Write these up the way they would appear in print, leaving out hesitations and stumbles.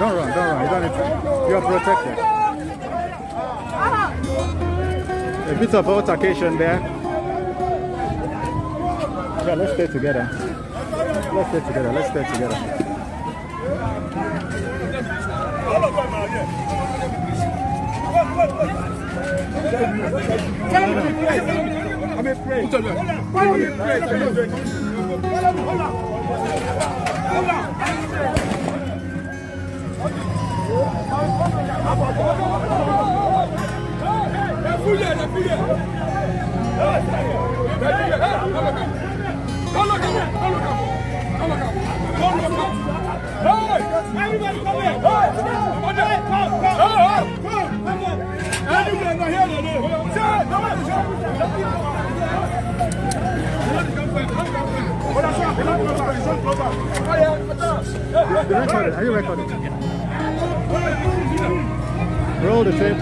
Don't run. You don't need to. You are protected. A bit of altercation there. Yeah, let's stay together. Let's stay together. Are you recording? Roll the tape.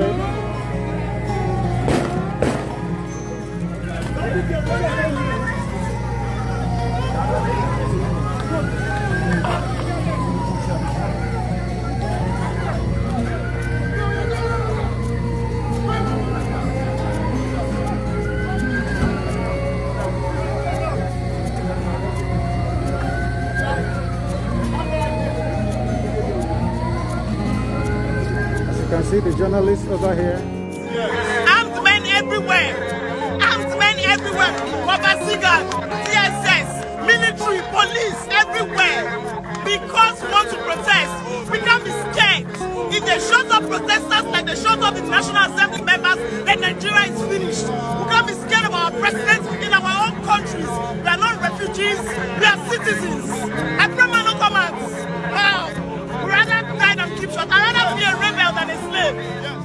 You can see the journalists over here. Armed men everywhere. Babasiga, TSS, military, police, everywhere. Because we want to protest, we can't be scared. If they shut up protesters like they shut up the National Assembly members, then Nigeria is finished. We can't be scared of our presidents in our own countries. We are not refugees, we are citizens. I pray man no come out. Wow. We'd rather die than keep shut. I'd rather be a rebel than a slave.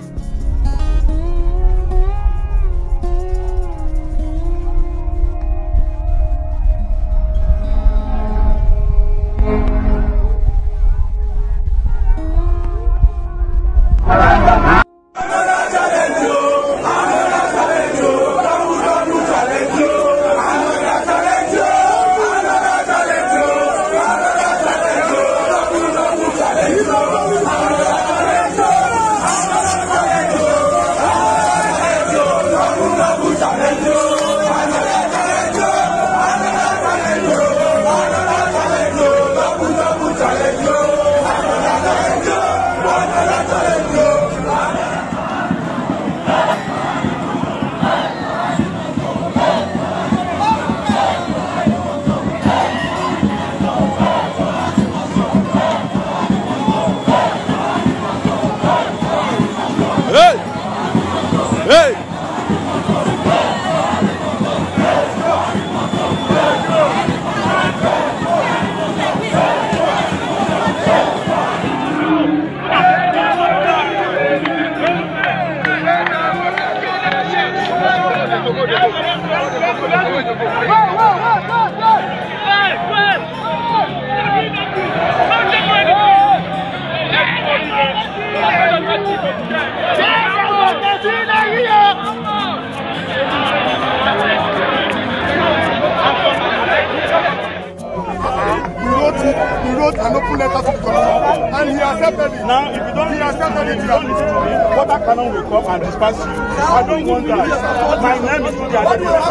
He wrote an open letter to the commission, and he accepted it. Now, if you don't, listen to me, water cannon will come and disperse you. I don't want that. My name is Tudia.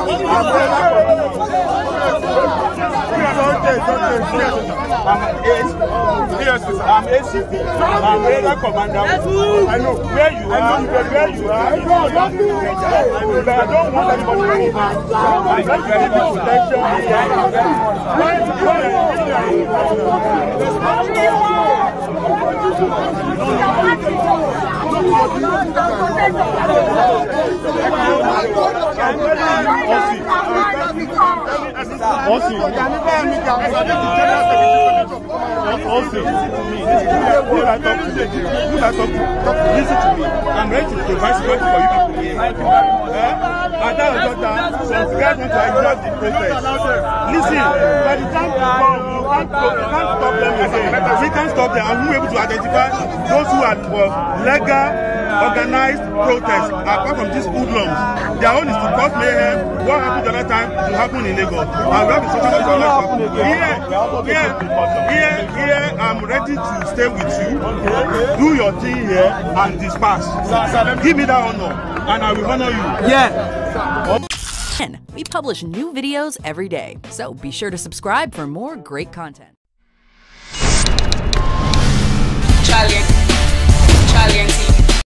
I'm ACP. I'm area commander. I know where you are. I know, but I don't want anybody to go. I'm not ready to protection. Listen to me. I'm ready to provide security for you people here. Some guys want to exhaust the process. Listen, by the time you come, you can't stop them again. We can't stop them, and we'll be able to identify those who are legal organized protest apart from these hoodlums. Their own is to cause mayhem. What happened the other time will happen in Lagos. And we have a social here, I'm ready to stay with you. Do your thing here and disperse. Give me that honor, and I will honor you. Yeah. We publish new videos every day, so be sure to subscribe for more great content.